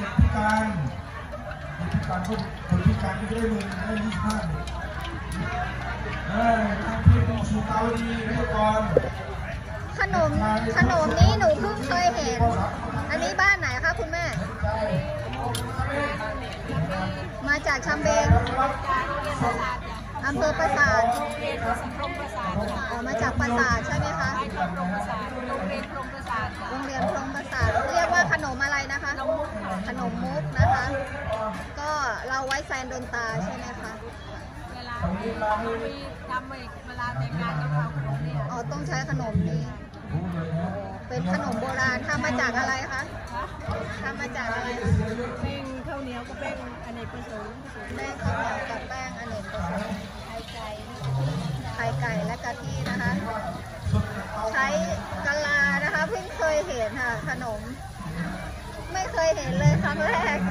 พิการคนพิการที่ได้เงินได้25ทางทีมสุขาวดีเรียกก่อนขนมนี้หนูเพิ่งเคยเห็นอันนี้บ้านไหนคะคุณแม่มาจากชำเบงอำเภอปราสาทมาจากปราสาทใช่ไหมคะโรงเรียนพรหมปราสาทเรียกว่าขนมอะไรนะคะขนมมุกนะคะก็เราไว้แซนดวงตาใช่ไหมคะเวลาทำเวลาแต่งงานกับเขาขนมนี้ต้องใช้ขนมนี้เป็นขนมโบราณทำมาจากอะไรคะทำมาจากอะไรแป้งข้าวเหนียวกับแป้งอเนกประสงค์แป้งข้าวเหนียวกับแป้งอเนกประสงค์ไข่ไก่และกะทินะคะใช้กะลานะคะเพิ่งเคยเห็นค่ะขนมไม่เคยเห็นเลยครั้งแรก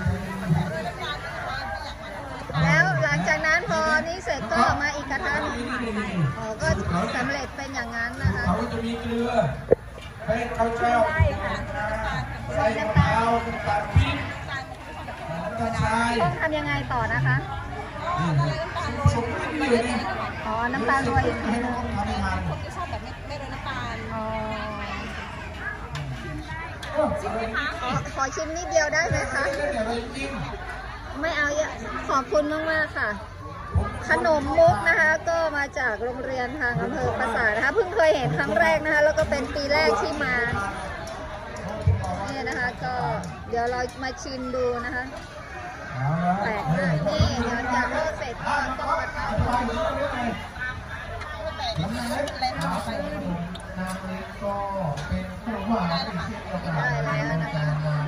แล้วหลังจากนั้นพอนี้เสร็จก็มาอีกกระทะนึงก็สำเร็จเป็นอย่างนั้นนะคะเขาจะมีเกลือเป็นข้าวเจ้าใส่น้ำตาลปี๊บต้องทำยังไงต่อนะคะน้ำตาลรวยอีกทีนึงคนที่ชอบแบบไม่โรยน้ำตาลขอชิมนิดเดียวได้ไหมคะไม่เอาเยอะขอบคุณมากๆค่ะขนมมุกนะคะก็มาจากโรงเรียนทางอำเภอปราสาทนะคะเพิ่งเคยเห็นครั้งแรกนะคะแล้วก็เป็นปีแรกที่มาเนี่ยนะคะก็เดี๋ยวเรามาชิมดูนะคะแปลกมากนี่เดี๋ยวจากทอดเสร็จก็ต้องมาทำได้แล้วนะคะ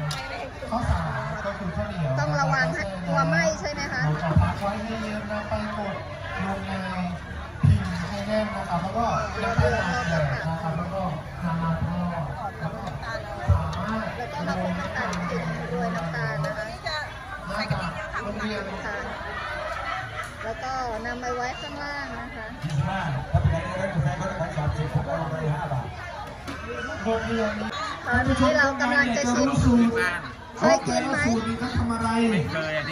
ต้องระวังตัวไหม้ใช่ไหมคะเราจะพักไว้ให้เย็นนะไปกดลงในพิมพ์ให้แน่นนะครับแล้วก็แล้วก็นะครับแล้วก็นำมาทอดแล้วก็สามารถแล้วก็มาคลุกน้ำตาลถึงด้วยน้ำตาลนะคะโรงเรียนค่ะแล้วก็นำไปไว้ข้างล่างนะคะถ้าเป็นอะไรก็ได้กาแฟก็จะขาย30ผมเอาไป5 บาทโรงเรียนตอนนี้เรากำลังจะชิมเคยกินไหมทำอะไรไม่เคย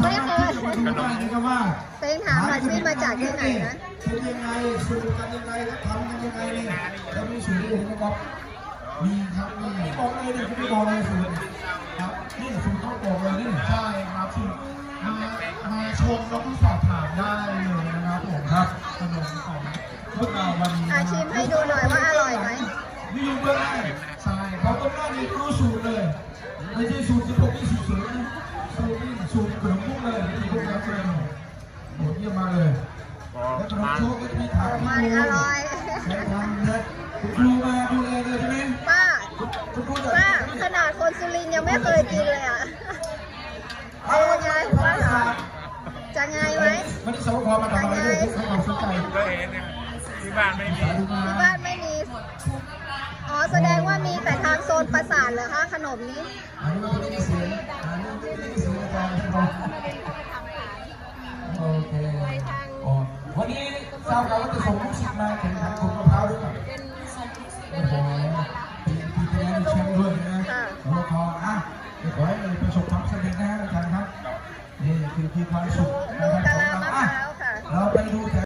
เต็งถามมาซิมาจากที่ไหนนะเป็นยังไงสูตรกันยังไงแล้วทำกันยังไงนี่แล้วมีสูตรเลยนะครับมีครับนี่บอกเลยนี่พี่บอกเลยสูตรครับนี่สูตรต้องบอกเลยนี่ใช่ครับสูตรมาชมแล้วก็สอบถามได้เลยนะครับผมครับขนมของพวกเราวันนี้ชิมให้ดูหน่อยว่าอร่อยไหมนี่อยู่เบื้องหน้าใช่เขาต้องได้นี่รู้สูตรเลยไม่ใช่สูตรที่พวกนี้สูตรนะสูตรขนมพวกเลยที่พวกเราเจอโหเยี่ยมมากเลยแล้วขนมโชคก็จะมีถาดมันอร่อยครูมาดูแลเลยใช่ไหมป้าขนาดคนสุรินทร์ยังไม่เคยกินเลยอ่ะเป็นไงป้าจะไงไหมวันนี้สวพมาทำอะไรด้วยให้ความสนใจที่บ้านไม่มีแสดงว่ามีแต่ทางโซนปราสาทเหรอคะขนมนี้โอเควันนี้ทราบแล้วว่าจะส่งลูกศิษย์มาแข่งขันขูดมะพร้าวด้วยกันโอ้โหปีที่แล้วมีแชมป์ด้วยนะแล้วพอขอให้ประสบความสำเร็จนะอาจารย์ครับนี่คือความสุข